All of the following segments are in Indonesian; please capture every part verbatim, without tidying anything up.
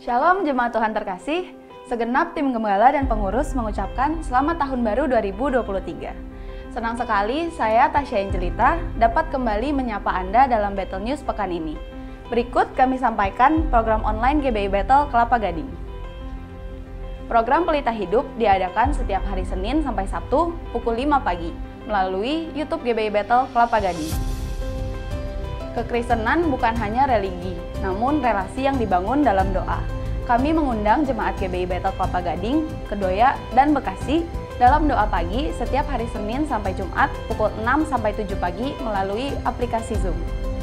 Shalom jemaat Tuhan terkasih, segenap tim gembala dan pengurus mengucapkan selamat tahun baru dua ribu dua puluh tiga. Senang sekali saya Tasya Angelita dapat kembali menyapa Anda dalam Battle News pekan ini. Berikut kami sampaikan program online G B I Battle Kelapa Gading. Program Pelita Hidup diadakan setiap hari Senin sampai Sabtu pukul lima pagi melalui YouTube G B I Battle Kelapa Gading. Kekristenan bukan hanya religi, namun relasi yang dibangun dalam doa. Kami mengundang jemaat G B I Battle Kelapa Gading, Kedoya, dan Bekasi dalam doa pagi setiap hari Senin sampai Jumat pukul enam sampai tujuh pagi melalui aplikasi Zoom.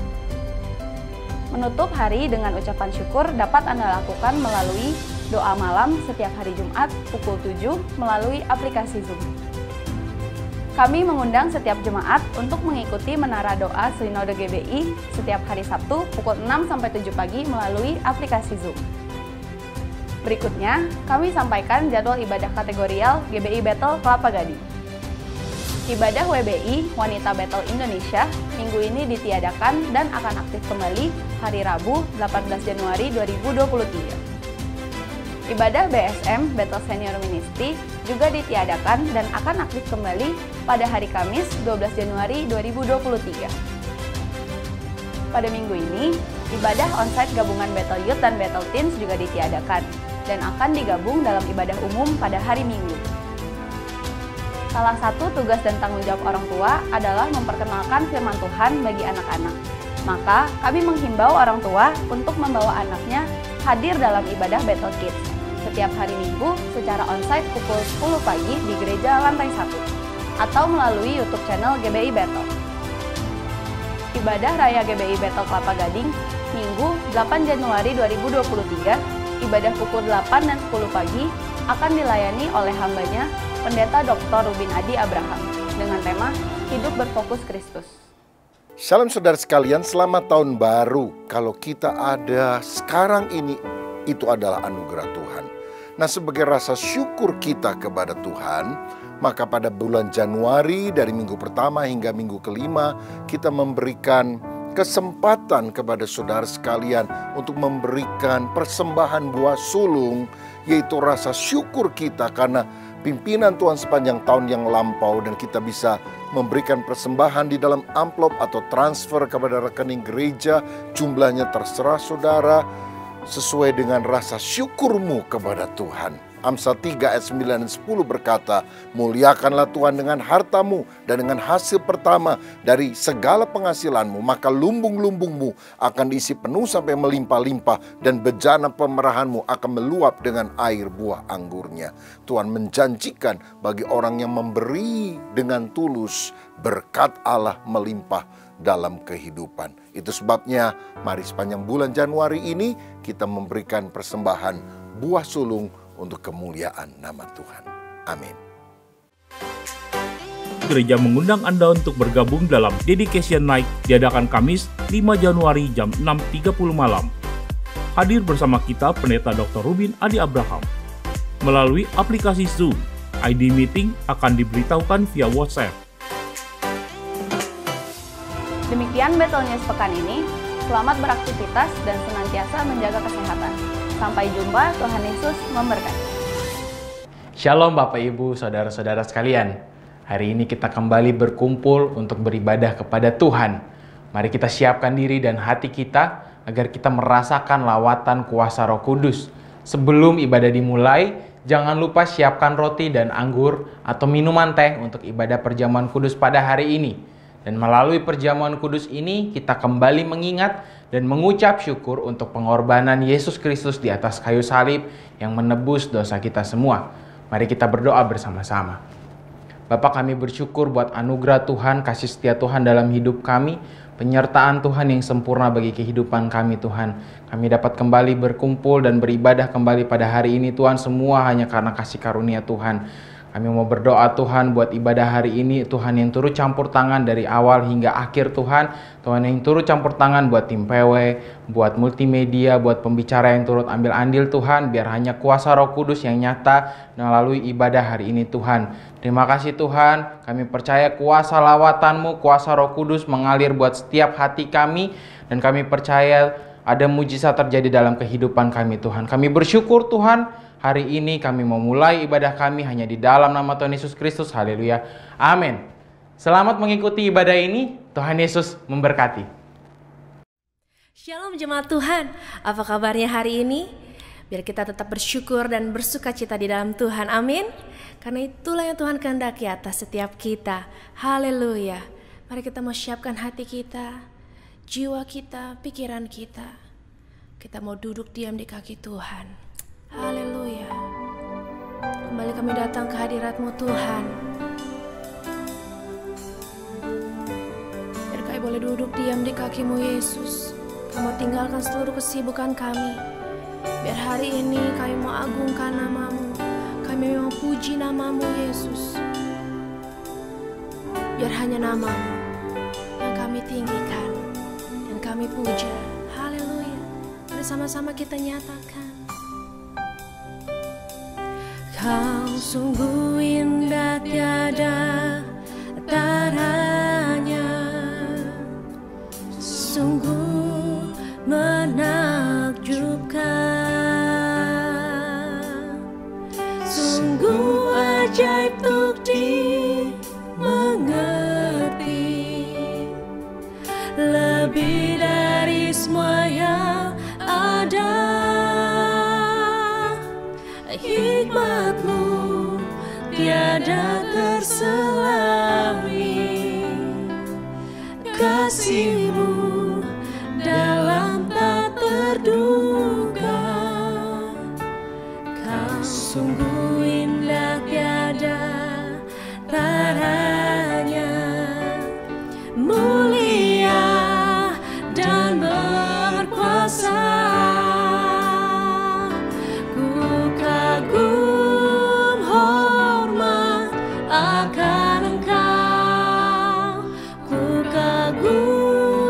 Menutup hari dengan ucapan syukur dapat Anda lakukan melalui doa malam setiap hari Jumat pukul tujuh melalui aplikasi Zoom. Kami mengundang setiap jemaat untuk mengikuti Menara Doa Sinode G B I setiap hari Sabtu pukul enam sampai tujuh pagi melalui aplikasi Zoom. Berikutnya, kami sampaikan jadwal ibadah kategorial G B I Battle Kelapa Gading. Ibadah W B I Wanita Battle Indonesia minggu ini ditiadakan dan akan aktif kembali hari Rabu delapan belas Januari dua ribu dua puluh tiga. Ibadah B S M Battle Senior Ministry juga ditiadakan dan akan aktif kembali pada hari Kamis dua belas Januari dua ribu dua puluh tiga. Pada minggu ini, ibadah onsite gabungan Battle Youth dan Battle Teens juga ditiadakan dan akan digabung dalam ibadah umum pada hari Minggu. Salah satu tugas dan tanggung jawab orang tua adalah memperkenalkan firman Tuhan bagi anak-anak. Maka, kami menghimbau orang tua untuk membawa anaknya hadir dalam ibadah Battle Kids setiap hari Minggu secara onsite pukul sepuluh pagi di gereja lantai satu atau melalui YouTube channel G B I Battle. Ibadah Raya G B I Battle Kelapa Gading Minggu delapan Januari dua ribu dua puluh tiga, ibadah pukul delapan dan sepuluh pagi akan dilayani oleh hambanya Pendeta Doktor Rubin Adi Abraham dengan tema Hidup Berfokus Kristus. Shalom saudara sekalian, selamat tahun baru. Kalau kita ada sekarang ini, itu adalah anugerah Tuhan. Nah, sebagai rasa syukur kita kepada Tuhan, maka pada bulan Januari dari minggu pertama hingga minggu kelima, kita memberikan kesempatan kepada saudara sekalian untuk memberikan persembahan buah sulung, yaitu rasa syukur kita karena pimpinan Tuhan sepanjang tahun yang lampau, dan kita bisa memberikan persembahan di dalam amplop atau transfer kepada rekening gereja. Jumlahnya terserah saudara, sesuai dengan rasa syukurmu kepada Tuhan. Amsal tiga ayat sembilan dan sepuluh berkata, muliakanlah Tuhan dengan hartamu dan dengan hasil pertama dari segala penghasilanmu, maka lumbung-lumbungmu akan diisi penuh sampai melimpah-limpah, dan bejana pemerahanmu akan meluap dengan air buah anggurnya. Tuhan menjanjikan bagi orang yang memberi dengan tulus, berkat Allah melimpah dalam kehidupan. Itu sebabnya mari sepanjang bulan Januari ini kita memberikan persembahan buah sulung untuk kemuliaan nama Tuhan. Amin. Gereja mengundang Anda untuk bergabung dalam Dedication Night diadakan Kamis lima Januari jam enam tiga puluh malam. Hadir bersama kita Pendeta Doktor Rubin Adi Abraham. Melalui aplikasi Zoom, I D meeting akan diberitahukan via WhatsApp. Demikian Battle News pekan ini. Selamat beraktivitas dan senantiasa menjaga kesehatan. Sampai jumpa, Tuhan Yesus memberkati. Shalom Bapak Ibu, Saudara-saudara sekalian. Hari ini kita kembali berkumpul untuk beribadah kepada Tuhan. Mari kita siapkan diri dan hati kita agar kita merasakan lawatan kuasa Roh Kudus. Sebelum ibadah dimulai, jangan lupa siapkan roti dan anggur atau minuman teh untuk ibadah perjamuan kudus pada hari ini. Dan melalui perjamuan kudus ini, kita kembali mengingat dan mengucap syukur untuk pengorbanan Yesus Kristus di atas kayu salib yang menebus dosa kita semua. Mari kita berdoa bersama-sama. Bapa, kami bersyukur buat anugerah Tuhan, kasih setia Tuhan dalam hidup kami, penyertaan Tuhan yang sempurna bagi kehidupan kami Tuhan. Kami dapat kembali berkumpul dan beribadah kembali pada hari ini Tuhan, semua hanya karena kasih karunia Tuhan. Kami mau berdoa Tuhan buat ibadah hari ini, Tuhan yang turut campur tangan dari awal hingga akhir Tuhan. Tuhan yang turut campur tangan buat tim P W, buat multimedia, buat pembicara yang turut ambil andil Tuhan. Biar hanya kuasa Roh Kudus yang nyata melalui ibadah hari ini Tuhan. Terima kasih Tuhan, kami percaya kuasa lawatan-Mu, kuasa Roh Kudus mengalir buat setiap hati kami. Dan kami percaya ada mujizat terjadi dalam kehidupan kami Tuhan. Kami bersyukur Tuhan, hari ini kami memulai ibadah kami hanya di dalam nama Tuhan Yesus Kristus. Haleluya. Amin. Selamat mengikuti ibadah ini. Tuhan Yesus memberkati. Shalom jemaat Tuhan, apa kabarnya hari ini? Biar kita tetap bersyukur dan bersuka cita di dalam Tuhan, amin. Karena itulah yang Tuhan kehendaki atas setiap kita. Haleluya. Mari kita mau siapkan hati kita, jiwa kita, pikiran kita. Kita mau duduk diam di kaki Tuhan. Haleluya. Kembali kami datang ke hadirat-Mu Tuhan. Biar kami boleh duduk diam di kaki-Mu Yesus. Kamu tinggalkan seluruh kesibukan kami. Biar hari ini kami mau agungkan nama-Mu. Kami mau puji nama-Mu Yesus. Biar hanya nama-Mu yang kami tinggikan dan kami puja. Haleluya. Mari sama-sama kita nyatakan. Kau sungguh indah tiada taranya, sungguh menakjubkan, sungguh ajaib untuk dimengerti, lebih dari semua yang ada. Hikmat-Mu tiada terselami, kasih-Mu dalam tak terduga. Kau sungguh indah tiada taranya, mulia dan berkuasa. Ku kagum hormat akan Engkau, ku kagum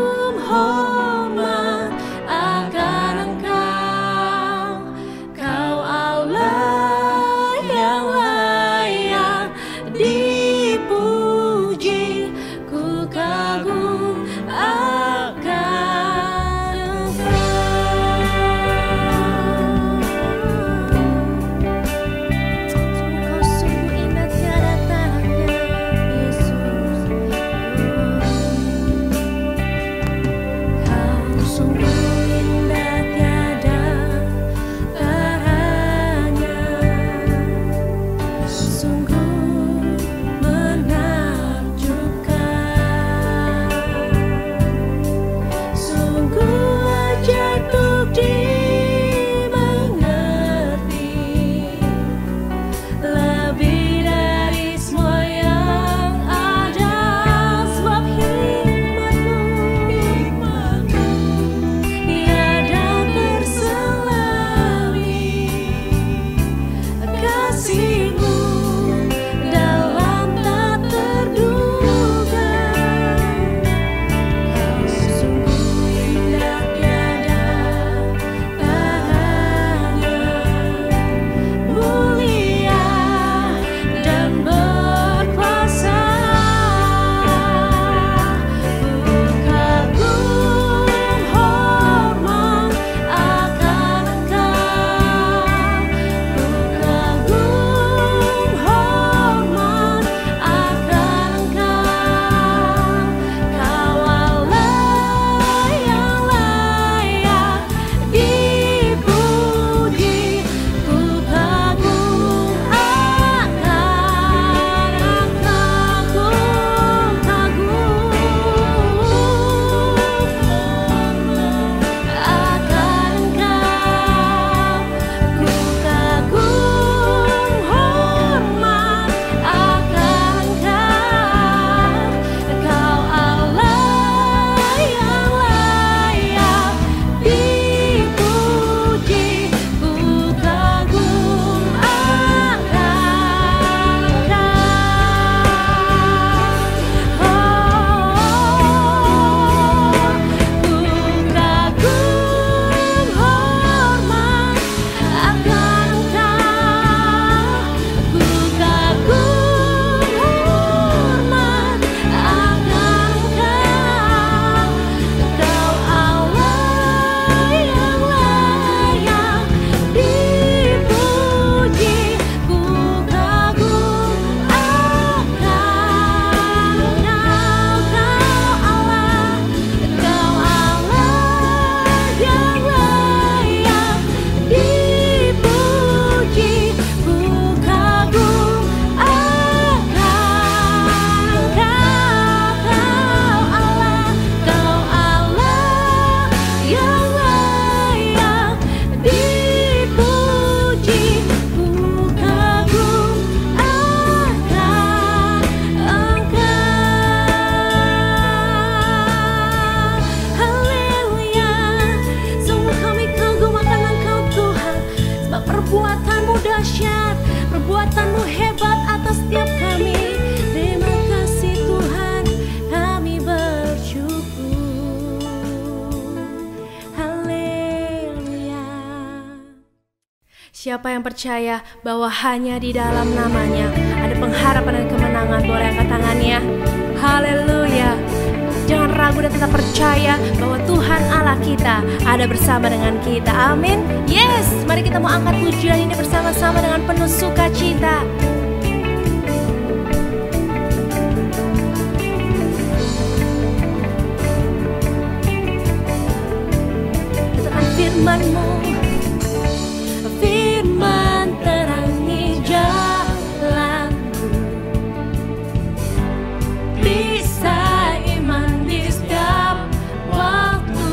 Siapa yang percaya bahwa hanya di dalam namanya ada pengharapan dan kemenangan, boleh angkat tangannya. Haleluya. Jangan ragu dan tetap percaya bahwa Tuhan Allah kita ada bersama dengan kita. Amin. Yes, mari kita mau angkat pujian ini bersama-sama dengan penuh sukacita. Katakan firman-Mu, firman terangi jalanku, bisa iman di setiap waktu,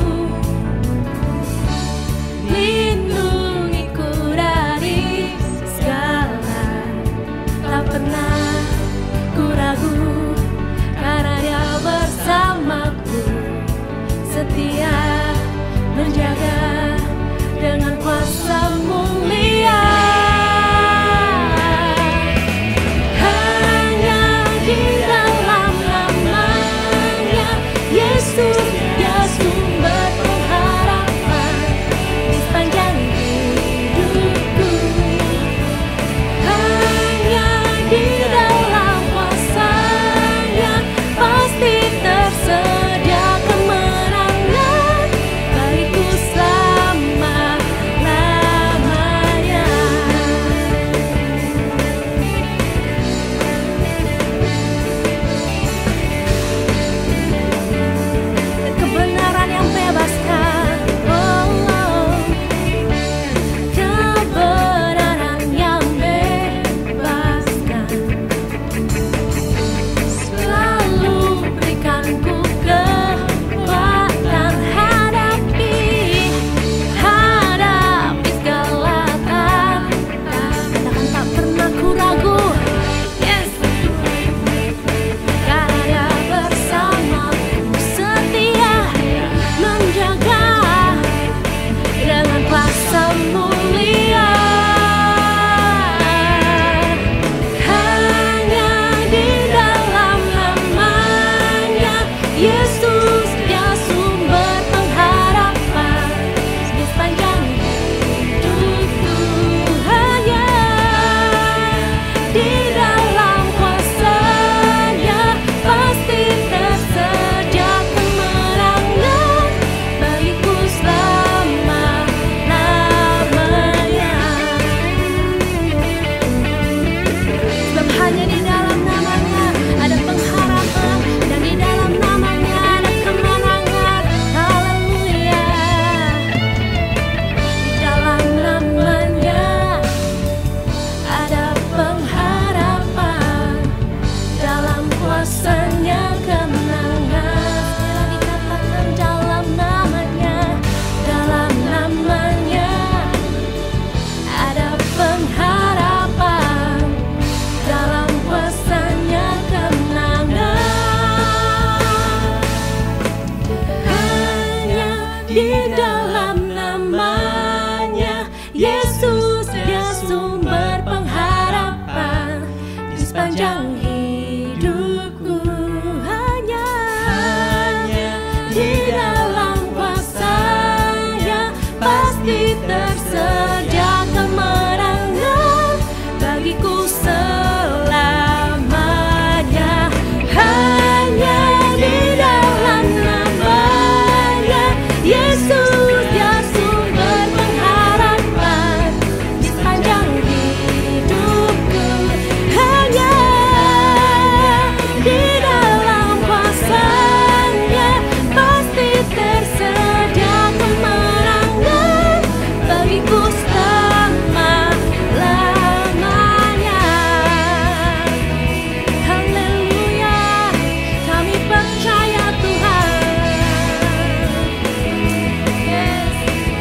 lindungiku dari segala, tak pernah ku ragu karena Dia bersamaku, setia menjaga dengan kuasa mulia. Hanya di dalam namanya Yesus, Dia sumber pengharapan di sepanjang hidupku. Hanya di dalam kuasa-Nya pasti tersedia kemenangan bagiku selama lamanya. Kebenaran yang bebaskan, oh, oh. Kebenaran yang bebaskan selalu berikanku kekuatan hadapi hadapi segala tantangan. Katakan tak pernah ku ragu. Yes, karena Dia bersamaku, setia menjaga dengan kuasa mulia. Hanya di dalam namanya Yesus, Dia sumber pengharapan di sepanjang hidupku. Hanya di dalam kuasa-Nya pasti tersedia kemenangan bagiku selama lamanya. Sebab hanya di dalam namanya ada pengharapan, dan di dalam namanya ada kemenangan. Haleluya. Di dalam namanya ada pengharapan, dalam kuasa-Nya kemenangan. Sekali lagi katakan dalam namanya, dalam namanya ada pengharapan, dalam kuasa-Nya kemenangan. Hanya di dalam namanya Yesus, Dia sumber pengharapan di sepanjang hidupku. Hanya di dalam kuasa-Nya pasti tersedia kemenangan bagiku selamanya. Hanya di dalam namanya Yesus, Dia sumber pengharapan di sepanjang hidupku. Hanya di dalam kuasa-Nya pasti tersedia kemenangan bagiku selama-lamanya. Haleluya, kami percaya Tuhan. Yes.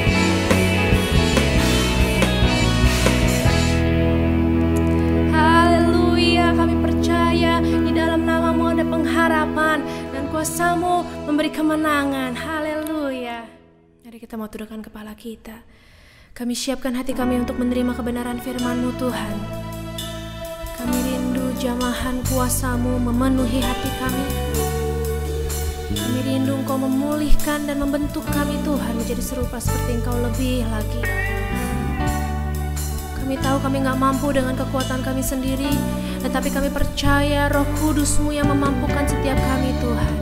Haleluya, kami percaya di dalam nama-Mu ada pengharapan dan kuasa-Mu memberi kemenangan. Haleluya. Mari kita mau tundukkan kepala kita. Kami siapkan hati kami untuk menerima kebenaran firman-Mu Tuhan. Kami rindu jamahan kuasa-Mu memenuhi hati kami. Kami rindu Engkau memulihkan dan membentuk kami Tuhan menjadi serupa seperti Engkau lebih lagi. Kami tahu kami gak mampu dengan kekuatan kami sendiri, tetapi kami percaya Roh Kudus-Mu yang memampukan setiap kami, Tuhan.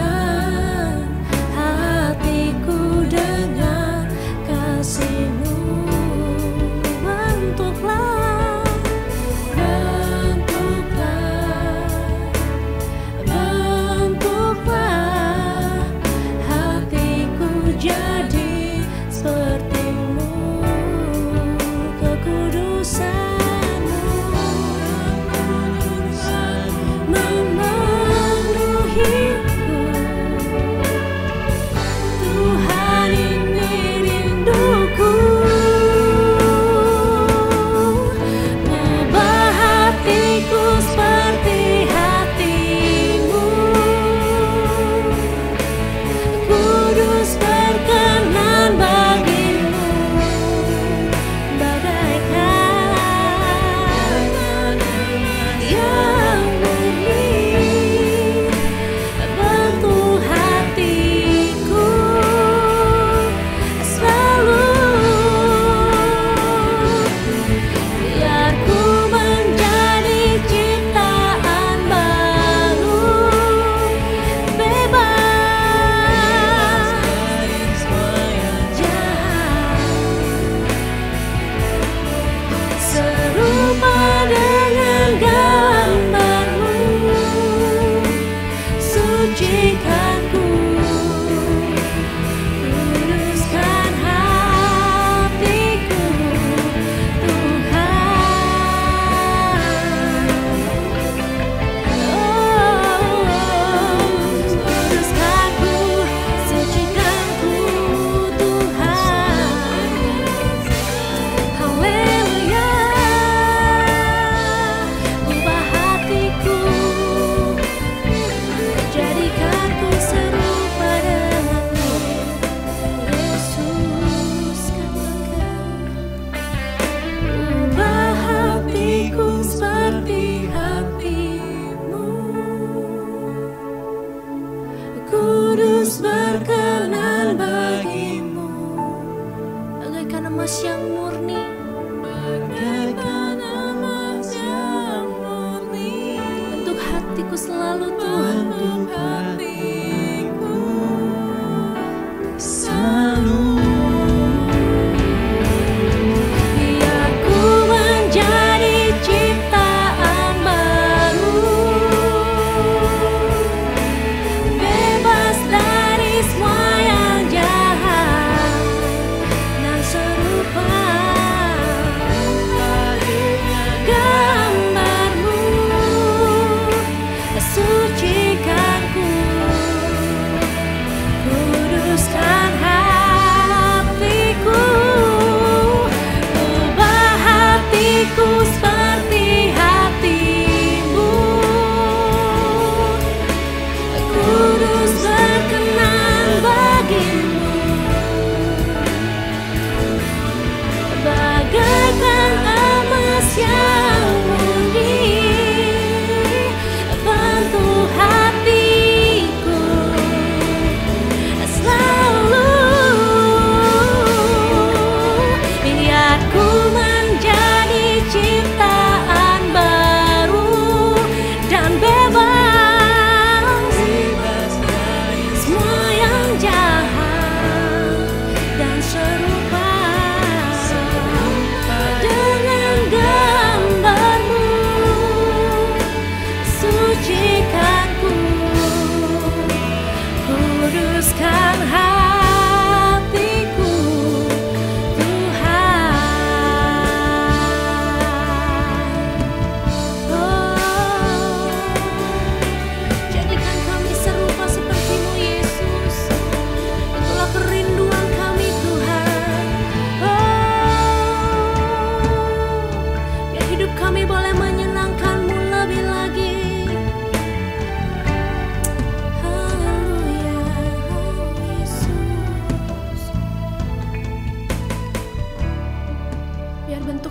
Hatiku dengan kasih-Mu.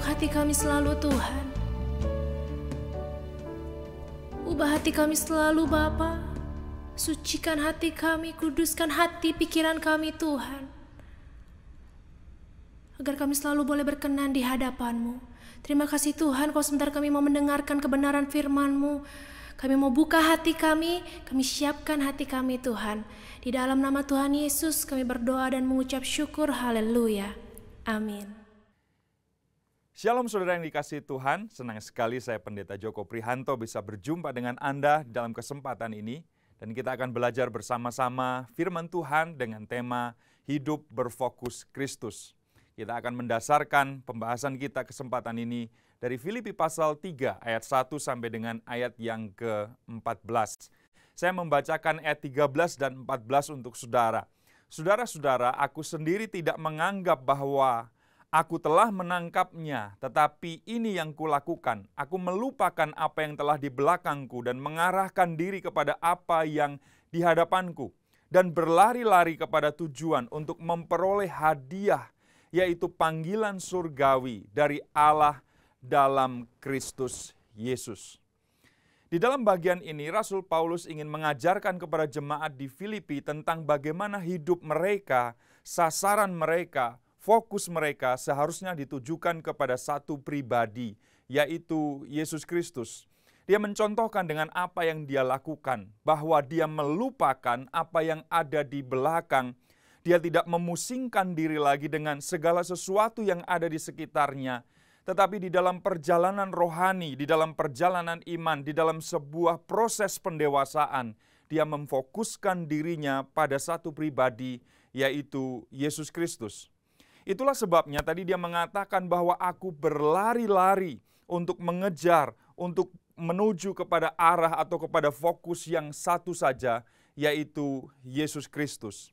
hati kami selalu Tuhan. Ubah hati kami selalu Bapa. Sucikan hati kami, kuduskan hati pikiran kami Tuhan. Agar kami selalu boleh berkenan di hadapan-Mu. Terima kasih Tuhan, kalau sebentar kami mau mendengarkan kebenaran firman-Mu. Kami mau buka hati kami, kami siapkan hati kami Tuhan. Di dalam nama Tuhan Yesus kami berdoa dan mengucap syukur, haleluya. Amin. Shalom saudara yang dikasihi Tuhan, senang sekali saya Pendeta Joko Prihanto bisa berjumpa dengan Anda dalam kesempatan ini. Dan kita akan belajar bersama-sama firman Tuhan dengan tema Hidup Berfokus Kristus. Kita akan mendasarkan pembahasan kita kesempatan ini dari Filipi pasal tiga ayat satu sampai dengan ayat yang ke empat belas. Saya membacakan ayat tiga belas dan empat belas untuk saudara. Saudara-saudara, aku sendiri tidak menganggap bahwa aku telah menangkapnya, tetapi ini yang kulakukan. Aku melupakan apa yang telah di belakangku dan mengarahkan diri kepada apa yang di hadapanku. Dan berlari-lari kepada tujuan untuk memperoleh hadiah, yaitu panggilan surgawi dari Allah dalam Kristus Yesus. Di dalam bagian ini, Rasul Paulus ingin mengajarkan kepada jemaat di Filipi tentang bagaimana hidup mereka, sasaran mereka, fokus mereka seharusnya ditujukan kepada satu pribadi, yaitu Yesus Kristus. Dia mencontohkan dengan apa yang dia lakukan, bahwa dia melupakan apa yang ada di belakang. Dia tidak memusingkan diri lagi dengan segala sesuatu yang ada di sekitarnya. Tetapi di dalam perjalanan rohani, di dalam perjalanan iman, di dalam sebuah proses pendewasaan, dia memfokuskan dirinya pada satu pribadi, yaitu Yesus Kristus. Itulah sebabnya tadi dia mengatakan bahwa aku berlari-lari untuk mengejar, untuk menuju kepada arah atau kepada fokus yang satu saja, yaitu Yesus Kristus.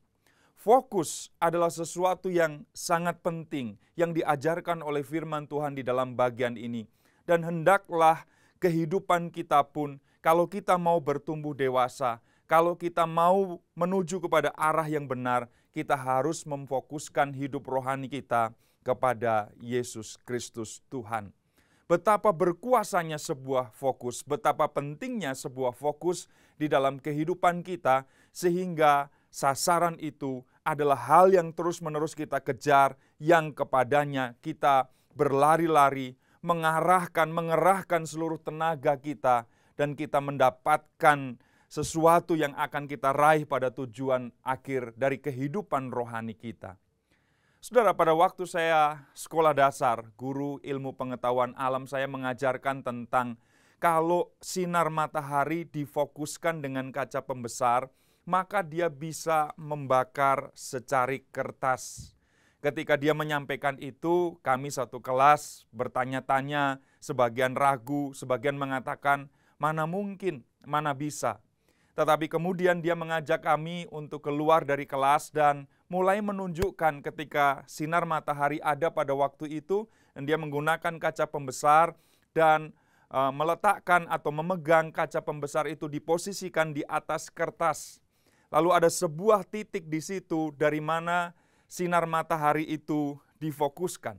Fokus adalah sesuatu yang sangat penting yang diajarkan oleh firman Tuhan di dalam bagian ini. Dan hendaklah kehidupan kita pun, kalau kita mau bertumbuh dewasa, kalau kita mau menuju kepada arah yang benar, kita harus memfokuskan hidup rohani kita kepada Yesus Kristus Tuhan. Betapa berkuasanya sebuah fokus, betapa pentingnya sebuah fokus di dalam kehidupan kita, sehingga sasaran itu adalah hal yang terus-menerus kita kejar, yang kepadanya kita berlari-lari, mengarahkan, mengerahkan seluruh tenaga kita, dan kita mendapatkan sesuatu yang akan kita raih pada tujuan akhir dari kehidupan rohani kita. Saudara, pada waktu saya sekolah dasar, guru ilmu pengetahuan alam saya mengajarkan tentang kalau sinar matahari difokuskan dengan kaca pembesar, maka dia bisa membakar secari kertas. Ketika dia menyampaikan itu, kami satu kelas bertanya-tanya, sebagian ragu, sebagian mengatakan, mana mungkin, mana bisa. Tetapi kemudian dia mengajak kami untuk keluar dari kelas dan mulai menunjukkan ketika sinar matahari ada pada waktu itu, dan dia menggunakan kaca pembesar dan e, meletakkan atau memegang kaca pembesar itu diposisikan di atas kertas. Lalu ada sebuah titik di situ dari mana sinar matahari itu difokuskan.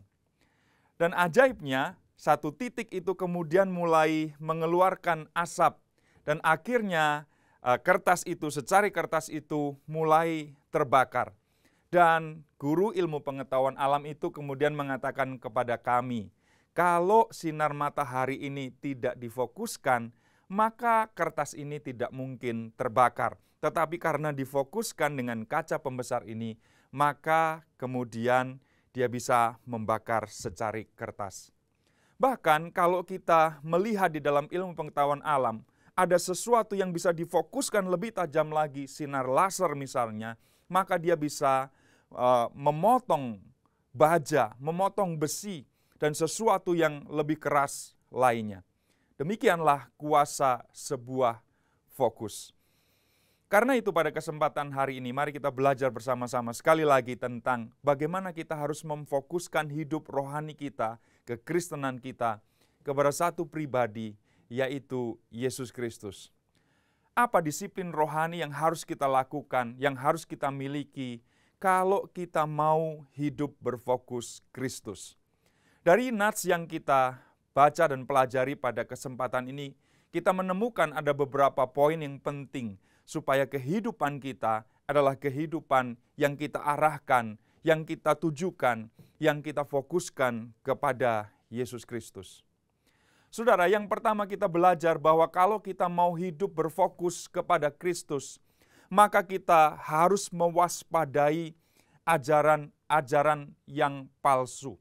Dan ajaibnya, satu titik itu kemudian mulai mengeluarkan asap. Dan akhirnya kertas itu, secari kertas itu mulai terbakar. Dan guru ilmu pengetahuan alam itu kemudian mengatakan kepada kami, kalau sinar matahari ini tidak difokuskan, maka kertas ini tidak mungkin terbakar. Tetapi karena difokuskan dengan kaca pembesar ini, maka kemudian dia bisa membakar secari kertas. Bahkan kalau kita melihat di dalam ilmu pengetahuan alam, ada sesuatu yang bisa difokuskan lebih tajam lagi, sinar laser misalnya, maka dia bisa uh, memotong baja, memotong besi, dan sesuatu yang lebih keras lainnya. Demikianlah kuasa sebuah fokus. Karena itu pada kesempatan hari ini, mari kita belajar bersama-sama sekali lagi tentang bagaimana kita harus memfokuskan hidup rohani kita, kekristenan kita, kepada satu pribadi, yaitu Yesus Kristus. Apa disiplin rohani yang harus kita lakukan, yang harus kita miliki, kalau kita mau hidup berfokus Kristus? Dari nats yang kita baca dan pelajari pada kesempatan ini, kita menemukan ada beberapa poin yang penting supaya kehidupan kita adalah kehidupan yang kita arahkan, yang kita tujukan, yang kita fokuskan kepada Yesus Kristus. Saudara, yang pertama kita belajar bahwa kalau kita mau hidup berfokus kepada Kristus, maka kita harus mewaspadai ajaran-ajaran yang palsu.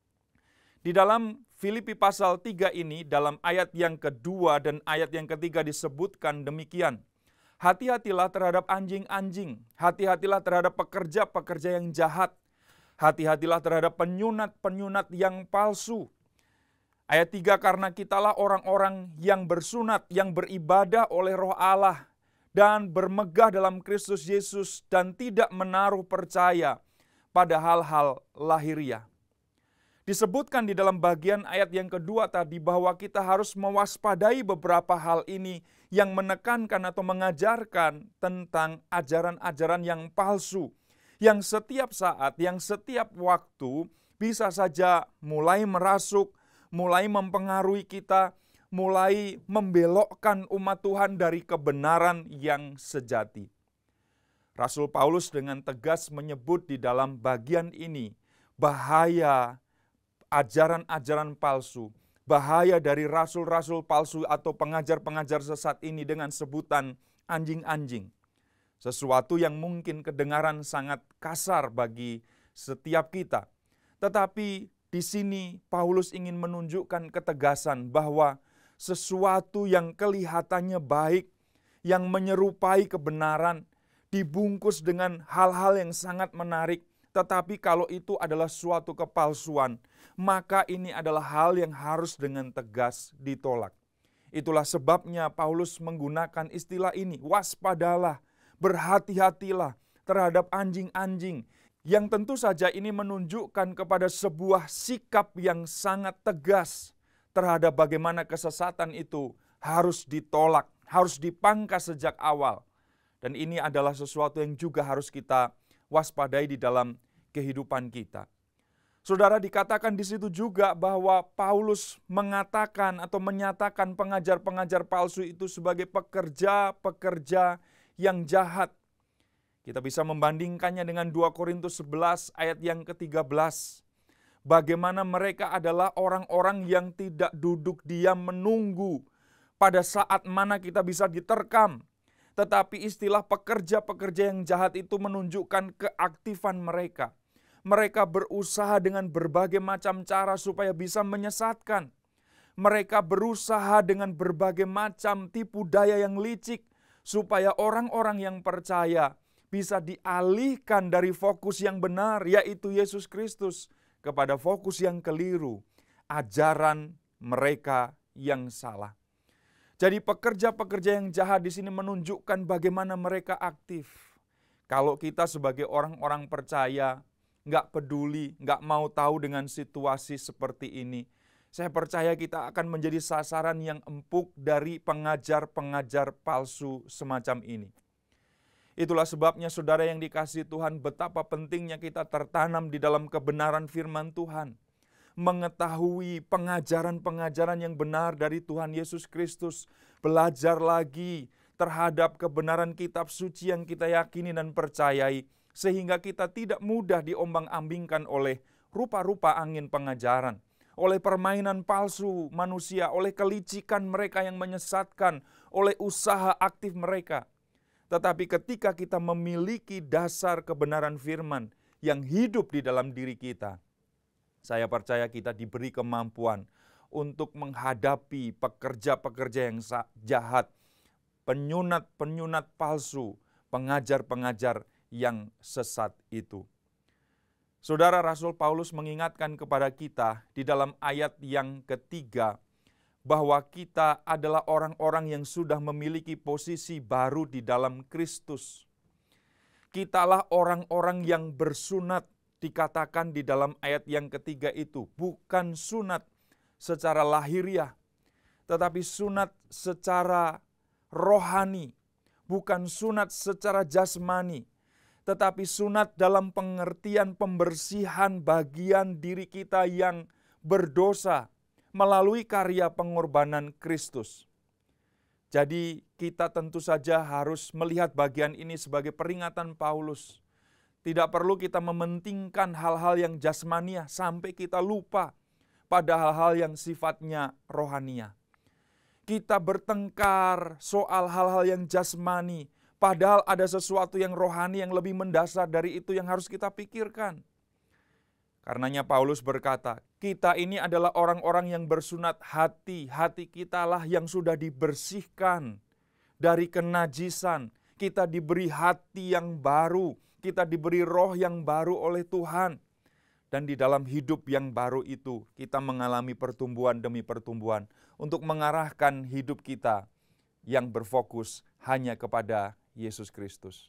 Di dalam Filipi pasal tiga ini, dalam ayat yang kedua dan ayat yang ketiga disebutkan demikian. Hati-hatilah terhadap anjing-anjing, hati-hatilah terhadap pekerja-pekerja yang jahat, hati-hatilah terhadap penyunat-penyunat yang palsu. Ayat tiga, karena kitalah orang-orang yang bersunat, yang beribadah oleh Roh Allah, dan bermegah dalam Kristus Yesus, dan tidak menaruh percaya pada hal-hal lahiriah. Disebutkan di dalam bagian ayat yang kedua tadi bahwa kita harus mewaspadai beberapa hal ini yang menekankan atau mengajarkan tentang ajaran-ajaran yang palsu, yang setiap saat, yang setiap waktu bisa saja mulai merasuk, mulai mempengaruhi kita, mulai membelokkan umat Tuhan dari kebenaran yang sejati. Rasul Paulus dengan tegas menyebut di dalam bagian ini bahaya ajaran-ajaran palsu, bahaya dari rasul-rasul palsu atau pengajar-pengajar sesat ini dengan sebutan anjing-anjing. Sesuatu yang mungkin kedengaran sangat kasar bagi setiap kita. Tetapi di sini Paulus ingin menunjukkan ketegasan bahwa sesuatu yang kelihatannya baik, yang menyerupai kebenaran, dibungkus dengan hal-hal yang sangat menarik, tetapi kalau itu adalah suatu kepalsuan, maka ini adalah hal yang harus dengan tegas ditolak. Itulah sebabnya Paulus menggunakan istilah ini, waspadalah, berhati-hatilah terhadap anjing-anjing, yang tentu saja ini menunjukkan kepada sebuah sikap yang sangat tegas terhadap bagaimana kesesatan itu harus ditolak, harus dipangkas sejak awal. Dan ini adalah sesuatu yang juga harus kita waspadai di dalam kehidupan kita. Saudara, dikatakan di situ juga bahwa Paulus mengatakan atau menyatakan pengajar-pengajar palsu itu sebagai pekerja-pekerja yang jahat. Kita bisa membandingkannya dengan dua Korintus sebelas ayat yang ketiga belas. Bagaimana mereka adalah orang-orang yang tidak duduk diam menunggu pada saat mana kita bisa diterkam. Tetapi istilah pekerja-pekerja yang jahat itu menunjukkan keaktifan mereka. Mereka berusaha dengan berbagai macam cara supaya bisa menyesatkan. Mereka berusaha dengan berbagai macam tipu daya yang licik supaya orang-orang yang percaya bisa dialihkan dari fokus yang benar, yaitu Yesus Kristus, kepada fokus yang keliru, ajaran mereka yang salah. Jadi pekerja-pekerja yang jahat di sini menunjukkan bagaimana mereka aktif. Kalau kita sebagai orang-orang percaya, nggak peduli, nggak mau tahu dengan situasi seperti ini, saya percaya kita akan menjadi sasaran yang empuk dari pengajar-pengajar palsu semacam ini. Itulah sebabnya saudara yang dikasihi Tuhan, betapa pentingnya kita tertanam di dalam kebenaran firman Tuhan. Mengetahui pengajaran-pengajaran yang benar dari Tuhan Yesus Kristus. Belajar lagi terhadap kebenaran kitab suci yang kita yakini dan percayai. Sehingga kita tidak mudah diombang-ambingkan oleh rupa-rupa angin pengajaran. Oleh permainan palsu manusia, oleh kelicikan mereka yang menyesatkan, oleh usaha aktif mereka. Tetapi ketika kita memiliki dasar kebenaran firman yang hidup di dalam diri kita, saya percaya kita diberi kemampuan untuk menghadapi pekerja-pekerja yang jahat, penyunat-penyunat palsu, pengajar-pengajar yang sesat itu. Saudara, Rasul Paulus mengingatkan kepada kita di dalam ayat yang ketiga, bahwa kita adalah orang-orang yang sudah memiliki posisi baru di dalam Kristus. Kitalah orang-orang yang bersunat, dikatakan di dalam ayat yang ketiga itu. Bukan sunat secara lahiriah, tetapi sunat secara rohani. Bukan sunat secara jasmani, tetapi sunat dalam pengertian pembersihan bagian diri kita yang berdosa melalui karya pengorbanan Kristus. Jadi kita tentu saja harus melihat bagian ini sebagai peringatan Paulus. Tidak perlu kita mementingkan hal-hal yang jasmania sampai kita lupa pada hal-hal yang sifatnya rohania. Kita bertengkar soal hal-hal yang jasmani, padahal ada sesuatu yang rohani yang lebih mendasar dari itu yang harus kita pikirkan. Karenanya Paulus berkata, kita ini adalah orang-orang yang bersunat hati. Hati kita lah yang sudah dibersihkan dari kenajisan. Kita diberi hati yang baru. Kita diberi roh yang baru oleh Tuhan. Dan di dalam hidup yang baru itu, kita mengalami pertumbuhan demi pertumbuhan untuk mengarahkan hidup kita yang berfokus hanya kepada Yesus Kristus.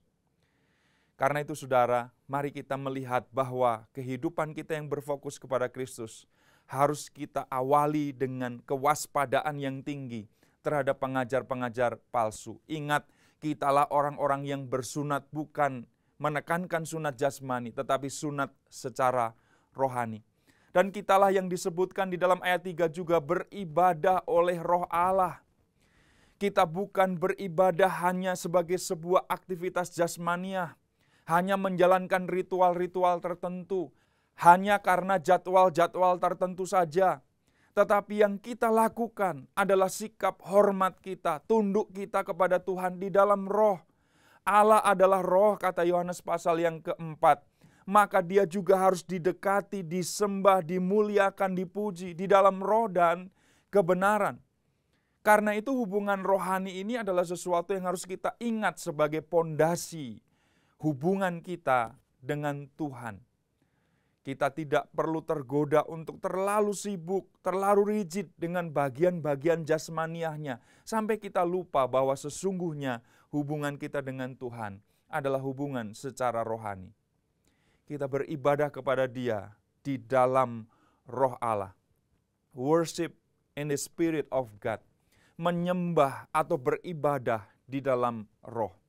Karena itu saudara, mari kita melihat bahwa kehidupan kita yang berfokus kepada Kristus harus kita awali dengan kewaspadaan yang tinggi terhadap pengajar-pengajar palsu. Ingat, kitalah orang-orang yang bersunat bukan menekankan sunat jasmani, tetapi sunat secara rohani. Dan kitalah yang disebutkan di dalam ayat tiga juga beribadah oleh Roh Allah. Kita bukan beribadah hanya sebagai sebuah aktivitas jasmaniah, hanya menjalankan ritual-ritual tertentu, hanya karena jadwal-jadwal tertentu saja. Tetapi yang kita lakukan adalah sikap hormat kita, tunduk kita kepada Tuhan di dalam roh. Allah adalah roh, kata Yohanes pasal yang keempat. Maka dia juga harus didekati, disembah, dimuliakan, dipuji di dalam roh dan kebenaran. Karena itu hubungan rohani ini adalah sesuatu yang harus kita ingat sebagai pondasi hubungan kita dengan Tuhan. Kita tidak perlu tergoda untuk terlalu sibuk, terlalu rigid dengan bagian-bagian jasmaniahnya. Sampai kita lupa bahwa sesungguhnya hubungan kita dengan Tuhan adalah hubungan secara rohani. Kita beribadah kepada Dia di dalam roh Allah. Worship in the Spirit of God. Menyembah atau beribadah di dalam roh.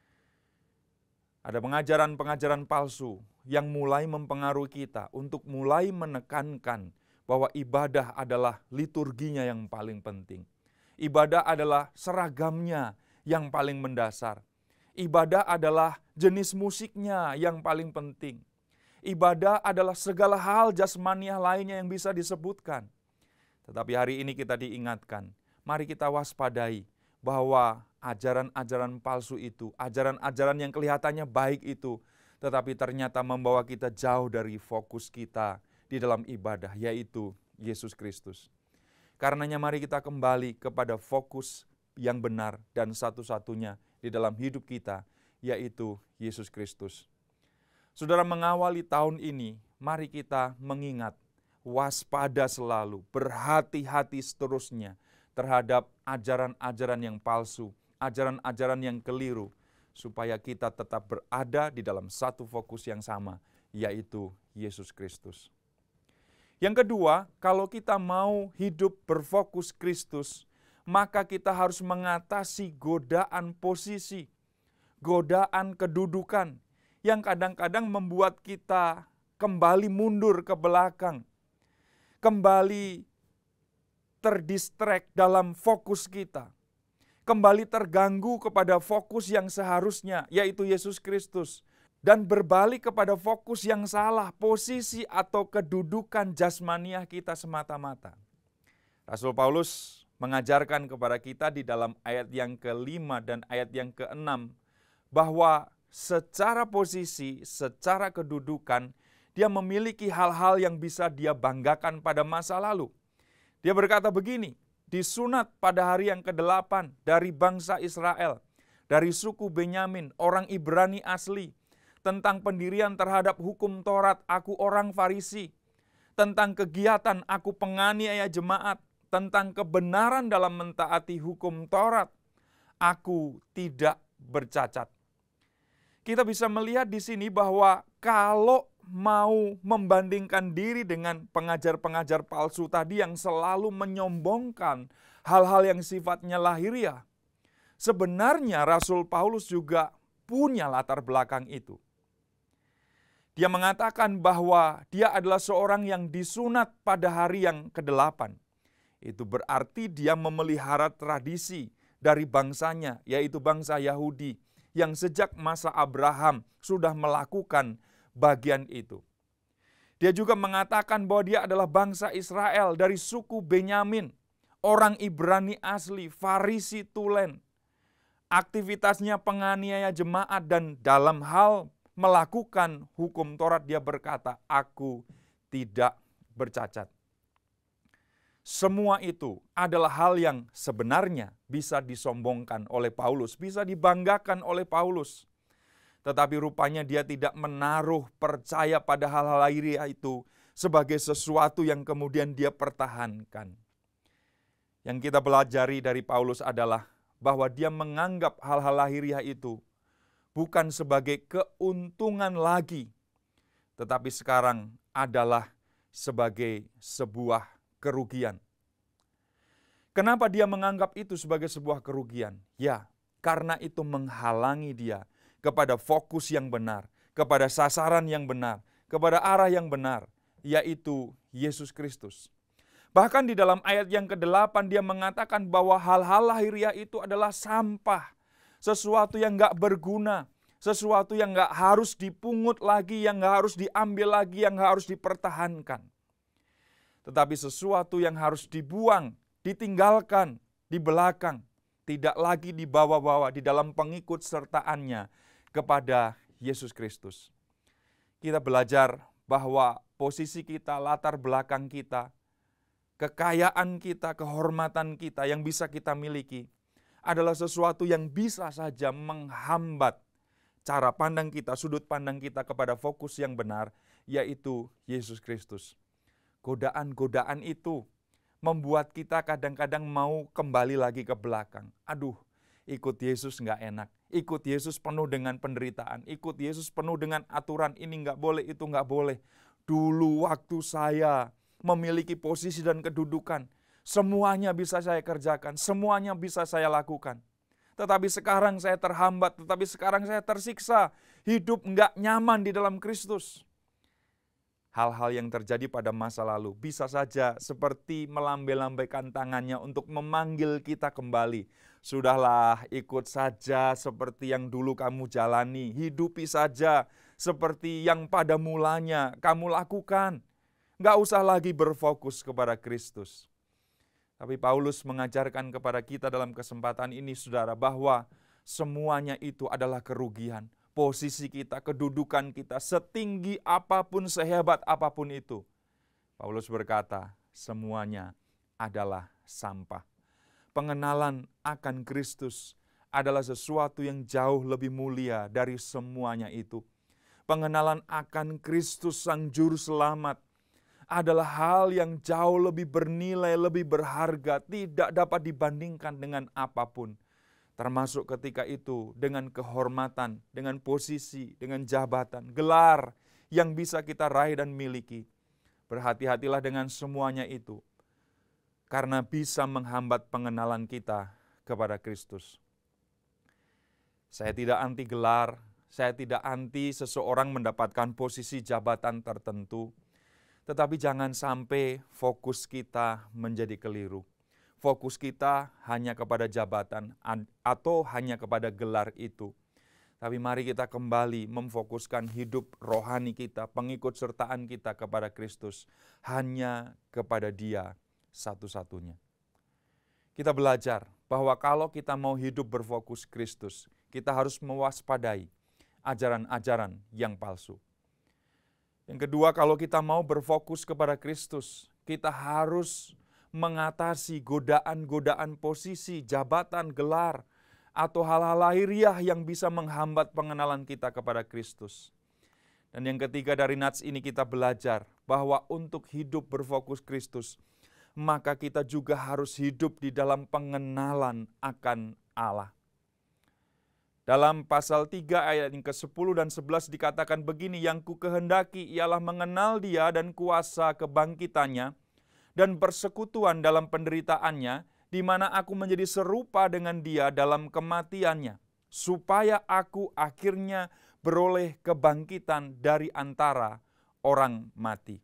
Ada pengajaran-pengajaran palsu yang mulai mempengaruhi kita untuk mulai menekankan bahwa ibadah adalah liturginya yang paling penting. Ibadah adalah seragamnya yang paling mendasar. Ibadah adalah jenis musiknya yang paling penting. Ibadah adalah segala hal jasmaniah lainnya yang bisa disebutkan. Tetapi hari ini kita diingatkan, mari kita waspadai bahwa ajaran-ajaran palsu itu, ajaran-ajaran yang kelihatannya baik itu, tetapi ternyata membawa kita jauh dari fokus kita di dalam ibadah, yaitu Yesus Kristus. Karenanya mari kita kembali kepada fokus yang benar dan satu-satunya di dalam hidup kita, yaitu Yesus Kristus. Saudara, mengawali tahun ini, mari kita mengingat, waspada selalu, berhati-hati seterusnya terhadap ajaran-ajaran yang palsu, ajaran-ajaran yang keliru, supaya kita tetap berada di dalam satu fokus yang sama, yaitu Yesus Kristus. Yang kedua, kalau kita mau hidup berfokus Kristus, maka kita harus mengatasi godaan posisi, godaan kedudukan, yang kadang-kadang membuat kita kembali mundur ke belakang, kembali terdistract dalam fokus kita, kembali terganggu kepada fokus yang seharusnya, yaitu Yesus Kristus, dan berbalik kepada fokus yang salah, posisi atau kedudukan jasmaniah kita semata-mata. Rasul Paulus mengajarkan kepada kita di dalam ayat yang kelima dan ayat yang keenam, bahwa secara posisi, secara kedudukan, dia memiliki hal-hal yang bisa dia banggakan pada masa lalu. Dia berkata begini, disunat pada hari yang kedelapan dari bangsa Israel, dari suku Benyamin, orang Ibrani asli, tentang pendirian terhadap hukum Taurat, aku orang Farisi, tentang kegiatan aku penganiaya jemaat, tentang kebenaran dalam mentaati hukum Taurat, aku tidak bercacat. Kita bisa melihat di sini bahwa kalau mau membandingkan diri dengan pengajar-pengajar palsu tadi yang selalu menyombongkan hal-hal yang sifatnya lahiriah, sebenarnya Rasul Paulus juga punya latar belakang itu. Dia mengatakan bahwa dia adalah seorang yang disunat pada hari yang kedelapan. Itu berarti dia memelihara tradisi dari bangsanya, yaitu bangsa Yahudi, yang sejak masa Abraham sudah melakukan bagian itu. Dia juga mengatakan bahwa dia adalah bangsa Israel dari suku Benyamin, orang Ibrani asli, Farisi tulen. Aktivitasnya penganiaya jemaat dan dalam hal melakukan hukum Taurat dia berkata, aku tidak bercacat. Semua itu adalah hal yang sebenarnya bisa disombongkan oleh Paulus, bisa dibanggakan oleh Paulus. Tetapi rupanya dia tidak menaruh percaya pada hal-hal lahiriah itu sebagai sesuatu yang kemudian dia pertahankan. Yang kita pelajari dari Paulus adalah bahwa dia menganggap hal-hal lahiriah itu bukan sebagai keuntungan lagi, tetapi sekarang adalah sebagai sebuah kerugian. Kenapa dia menganggap itu sebagai sebuah kerugian? Ya, karena itu menghalangi dia kepada fokus yang benar, kepada sasaran yang benar, kepada arah yang benar, yaitu Yesus Kristus. Bahkan di dalam ayat yang kedelapan dia mengatakan bahwa hal-hal lahiriah itu adalah sampah. Sesuatu yang gak berguna, sesuatu yang gak harus dipungut lagi, yang gak harus diambil lagi, yang gak harus dipertahankan. Tetapi sesuatu yang harus dibuang, ditinggalkan di belakang, tidak lagi dibawa-bawa di dalam pengikut sertaannya kepada Yesus Kristus. Kita belajar bahwa posisi kita, latar belakang kita, kekayaan kita, kehormatan kita yang bisa kita miliki adalah sesuatu yang bisa saja menghambat cara pandang kita, sudut pandang kita kepada fokus yang benar, yaitu Yesus Kristus. Godaan-godaan itu membuat kita kadang-kadang mau kembali lagi ke belakang. Aduh, ikut Yesus nggak enak. Ikut Yesus penuh dengan penderitaan. Ikut Yesus penuh dengan aturan, ini nggak boleh, itu nggak boleh. Dulu waktu saya memiliki posisi dan kedudukan, semuanya bisa saya kerjakan, semuanya bisa saya lakukan. Tetapi sekarang saya terhambat, tetapi sekarang saya tersiksa. Hidup nggak nyaman di dalam Kristus. Hal-hal yang terjadi pada masa lalu bisa saja seperti melambai-lambaikan tangannya untuk memanggil kita kembali. Sudahlah, ikut saja seperti yang dulu kamu jalani. Hidupi saja seperti yang pada mulanya kamu lakukan. Nggak usah lagi berfokus kepada Kristus. Tapi Paulus mengajarkan kepada kita dalam kesempatan ini, saudara, bahwa semuanya itu adalah kerugian. Posisi kita, kedudukan kita, setinggi apapun, sehebat apapun itu. Paulus berkata, semuanya adalah sampah. Pengenalan akan Kristus adalah sesuatu yang jauh lebih mulia dari semuanya itu. Pengenalan akan Kristus Sang Juru Selamat adalah hal yang jauh lebih bernilai, lebih berharga, tidak dapat dibandingkan dengan apapun. Termasuk ketika itu dengan kehormatan, dengan posisi, dengan jabatan, gelar yang bisa kita raih dan miliki. Berhati-hatilah dengan semuanya itu, karena bisa menghambat pengenalan kita kepada Kristus. Saya tidak anti gelar, saya tidak anti seseorang mendapatkan posisi jabatan tertentu, tetapi jangan sampai fokus kita menjadi keliru. Fokus kita hanya kepada jabatan atau hanya kepada gelar itu. Tapi mari kita kembali memfokuskan hidup rohani kita, pengikut sertaan kita kepada Kristus, hanya kepada Dia satu-satunya. Kita belajar bahwa kalau kita mau hidup berfokus Kristus, kita harus mewaspadai ajaran-ajaran yang palsu. Yang kedua, kalau kita mau berfokus kepada Kristus, kita harus mengatasi godaan-godaan posisi, jabatan, gelar, atau hal-hal lahiriah yang bisa menghambat pengenalan kita kepada Kristus. Dan yang ketiga dari nats ini kita belajar bahwa untuk hidup berfokus Kristus, maka kita juga harus hidup di dalam pengenalan akan Allah. Dalam pasal tiga ayat yang kesepuluh dan sebelas dikatakan begini, yang ku kehendaki ialah mengenal Dia dan kuasa kebangkitannya, dan persekutuan dalam penderitaannya, di mana aku menjadi serupa dengan Dia dalam kematiannya, supaya aku akhirnya beroleh kebangkitan dari antara orang mati.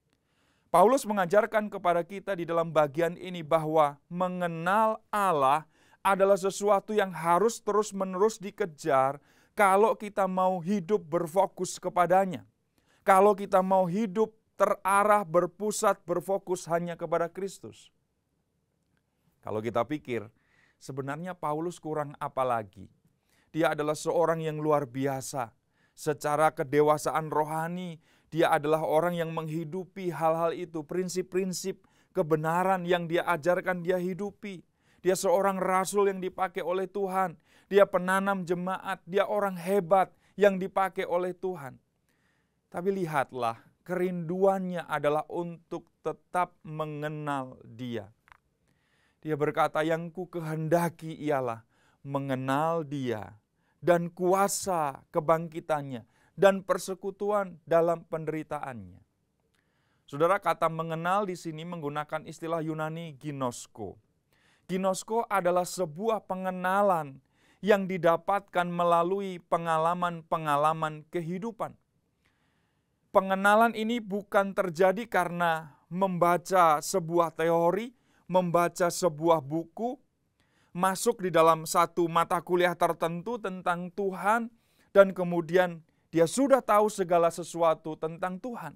Paulus mengajarkan kepada kita di dalam bagian ini bahwa mengenal Allah adalah sesuatu yang harus terus-menerus dikejar kalau kita mau hidup berfokus kepadanya. Kalau kita mau hidup terarah, berpusat, berfokus hanya kepada Kristus. Kalau kita pikir, sebenarnya Paulus kurang apa lagi? Dia adalah seorang yang luar biasa. Secara kedewasaan rohani, dia adalah orang yang menghidupi hal-hal itu, prinsip-prinsip kebenaran yang dia ajarkan dia hidupi. Dia seorang rasul yang dipakai oleh Tuhan. Dia penanam jemaat, dia orang hebat yang dipakai oleh Tuhan. Tapi lihatlah, kerinduannya adalah untuk tetap mengenal Dia. Dia berkata, yang ku kehendaki ialah mengenal Dia dan kuasa kebangkitannya dan persekutuan dalam penderitaannya. Saudara, kata mengenal di sini menggunakan istilah Yunani ginosko. Ginosko adalah sebuah pengenalan yang didapatkan melalui pengalaman-pengalaman kehidupan. Pengenalan ini bukan terjadi karena membaca sebuah teori, membaca sebuah buku, masuk di dalam satu mata kuliah tertentu tentang Tuhan, dan kemudian dia sudah tahu segala sesuatu tentang Tuhan.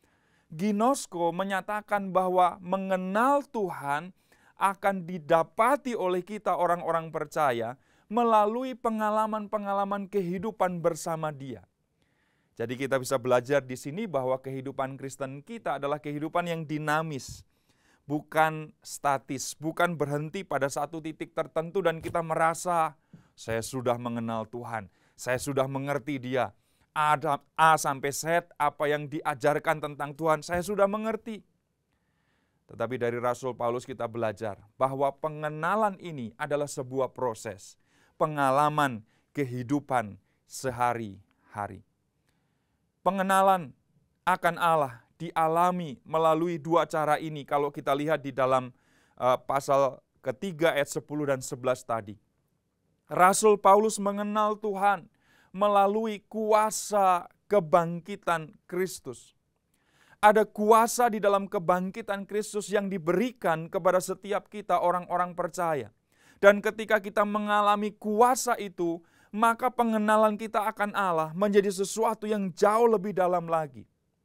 Ginosko menyatakan bahwa mengenal Tuhan akan didapati oleh kita orang-orang percaya melalui pengalaman-pengalaman kehidupan bersama Dia. Jadi kita bisa belajar di sini bahwa kehidupan Kristen kita adalah kehidupan yang dinamis, bukan statis, bukan berhenti pada satu titik tertentu dan kita merasa saya sudah mengenal Tuhan, saya sudah mengerti Dia. Ada A sampai Z, apa yang diajarkan tentang Tuhan, saya sudah mengerti. Tetapi dari Rasul Paulus kita belajar bahwa pengenalan ini adalah sebuah proses, pengalaman kehidupan sehari-hari. Pengenalan akan Allah dialami melalui dua cara ini kalau kita lihat di dalam uh, pasal ketiga ayat sepuluh dan sebelas tadi. Rasul Paulus mengenal Tuhan melalui kuasa kebangkitan Kristus. Ada kuasa di dalam kebangkitan Kristus yang diberikan kepada setiap kita orang-orang percaya. Dan ketika kita mengalami kuasa itu, maka pengenalan kita akan Allah menjadi sesuatu yang jauh lebih dalam lagi.